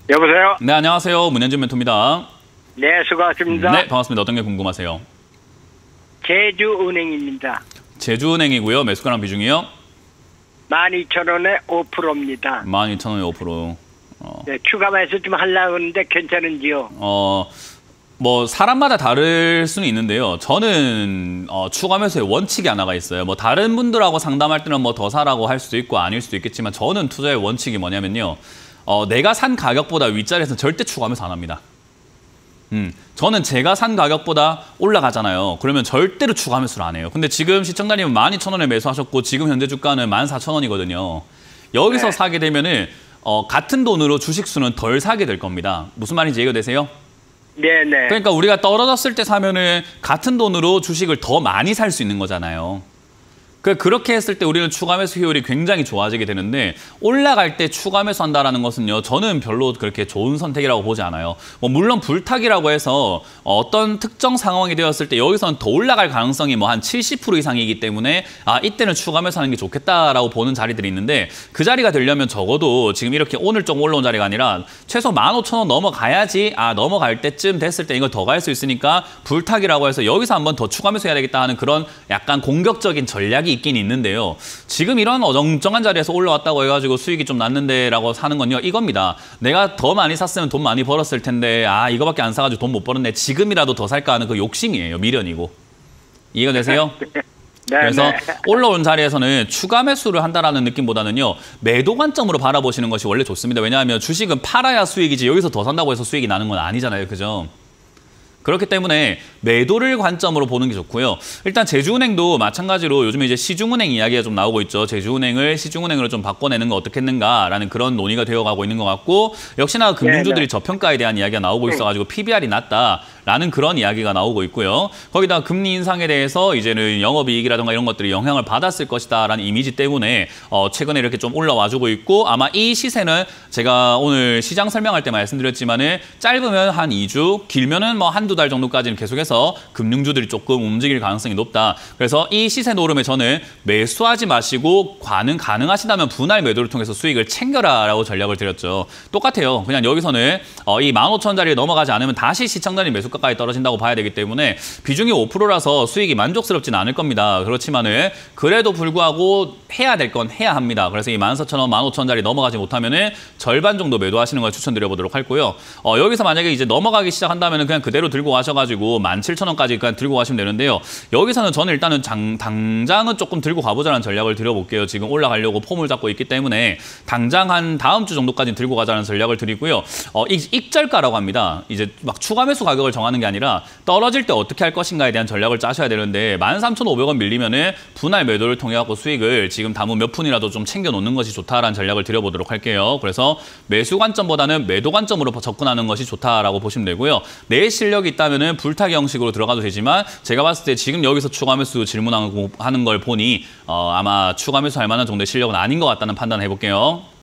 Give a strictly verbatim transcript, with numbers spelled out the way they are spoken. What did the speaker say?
여보세요? 네, 안녕하세요. 문현준 멘토입니다. 네, 수고하십니다. 네, 반갑습니다. 어떤 게 궁금하세요? 제주은행입니다. 제주은행이고요. 매수가랑 비중이요? 만 이천 원에 오 퍼센트입니다. 만 이천 원에 오 퍼센트. 어, 네, 추가 매수 좀 하려고 하는데 괜찮은지요? 어, 뭐 사람마다 다를 수는 있는데요. 저는 어, 추가 매수의 원칙이 하나가 있어요. 뭐 다른 분들하고 상담할 때는 뭐 더 사라고 할 수도 있고 아닐 수도 있겠지만 저는 투자의 원칙이 뭐냐면요. 어, 내가 산 가격보다 윗자리에서는 절대 추가 매수 안 합니다. 음, 저는 제가 산 가격보다 올라가잖아요. 그러면 절대로 추가 매수를 안 해요. 근데 지금 시청자님은 만 이천 원에 매수하셨고 지금 현재 주가는 만 사천 원이거든요. 여기서 네. 사게 되면은 어, 같은 돈으로 주식수는 덜 사게 될 겁니다. 무슨 말인지 이해되세요? 네네. 그러니까 우리가 떨어졌을 때 사면은 같은 돈으로 주식을 더 많이 살 수 있는 거잖아요. 그 그렇게 했을 때 우리는 추가 매수 효율이 굉장히 좋아지게 되는데 올라갈 때 추가 매수한다라는 것은요. 저는 별로 그렇게 좋은 선택이라고 보지 않아요. 뭐 물론 불타기라고 해서 어떤 특정 상황이 되었을 때 여기서는 더 올라갈 가능성이 뭐 한 칠십 퍼센트 이상이기 때문에 아 이때는 추가 매수하는 게 좋겠다라고 보는 자리들이 있는데 그 자리가 되려면 적어도 지금 이렇게 오늘 좀 올라온 자리가 아니라 최소 만 오천 원 넘어가야지 아 넘어갈 때쯤 됐을 때 이걸 더 갈 수 있으니까 불타기라고 해서 여기서 한번 더 추가 매수해야 되겠다 하는 그런 약간 공격적인 전략이 있긴 있는데요. 지금 이런 어정쩡한 자리에서 올라왔다고 해가지고 수익이 좀 났는데라고 사는 건요. 이겁니다. 내가 더 많이 샀으면 돈 많이 벌었을 텐데 아 이거밖에 안 사가지고 돈 못 벌었네. 지금이라도 더 살까 하는 그 욕심이에요. 미련이고. 이해가 되세요? 네, 그래서 네. 올라온 자리에서는 추가 매수를 한다라는 느낌보다는요. 매도 관점으로 바라보시는 것이 원래 좋습니다. 왜냐하면 주식은 팔아야 수익이지 여기서 더 산다고 해서 수익이 나는 건 아니잖아요. 그죠? 그렇기 때문에 매도를 관점으로 보는 게 좋고요. 일단 제주은행도 마찬가지로 요즘에 이제 시중은행 이야기가 좀 나오고 있죠. 제주은행을 시중은행으로 좀 바꿔내는 거 어떻겠는가라는 그런 논의가 되어가고 있는 것 같고 역시나 금융주들이 네네. 저평가에 대한 이야기가 나오고 있어가지고 피비알이 낮다라는 그런 이야기가 나오고 있고요. 거기다 금리 인상에 대해서 이제는 영업이익이라든가 이런 것들이 영향을 받았을 것이다라는 이미지 때문에 어 최근에 이렇게 좀 올라와주고 있고 아마 이 시세는 제가 오늘 시장 설명할 때 말씀드렸지만은 짧으면 한 이 주, 길면은 뭐 한두 달 정도까지는 계속해서 금융주들이 조금 움직일 가능성이 높다. 그래서 이 시세 노름에 저는 매수하지 마시고 가능, 가능하시다면 분할 매도를 통해서 수익을 챙겨라라고 전략을 드렸죠. 똑같아요. 그냥 여기서는 어, 이 만 오천 원짜리에 넘어가지 않으면 다시 시청자님 매수가까지 떨어진다고 봐야 되기 때문에 비중이 오 퍼센트라서 수익이 만족스럽진 않을 겁니다. 그렇지만은 그래도 불구하고 해야 될 건 해야 합니다. 그래서 이 만 사천 원, 만 오천 원짜리 넘어가지 못하면은 절반 정도 매도하시는 걸 추천드려보도록 할고요. 어, 여기서 만약에 이제 넘어가기 시작한다면은 그냥 그대로 들고 가셔가지고 만 칠천 원까지 그냥 들고 가시면 되는데요. 여기서는 저는 일단은 장, 당장은 조금 들고 가보자는 전략을 드려볼게요. 지금 올라가려고 폼을 잡고 있기 때문에 당장 한 다음 주 정도까지 들고 가자는 전략을 드리고요. 어, 익, 익절가라고 합니다. 이제 막 추가 매수 가격을 정하는 게 아니라 떨어질 때 어떻게 할 것인가에 대한 전략을 짜셔야 되는데 만 삼천 오백 원 밀리면은 분할 매도를 통해 갖고 수익을 지금 담은 몇 푼이라도 좀 챙겨 놓는 것이 좋다라는 전략을 드려보도록 할게요. 그래서 매수 관점보다는 매도 관점으로 접근하는 것이 좋다라고 보시면 되고요. 내 실력이 있다면은 불타기 형식으로 들어가도 되지만 제가 봤을 때 지금 여기서 추가 매수 질문하는 걸 보니 어, 아마 추가 매수 할 만한 정도의 실력은 아닌 것 같다는 판단을 해볼게요.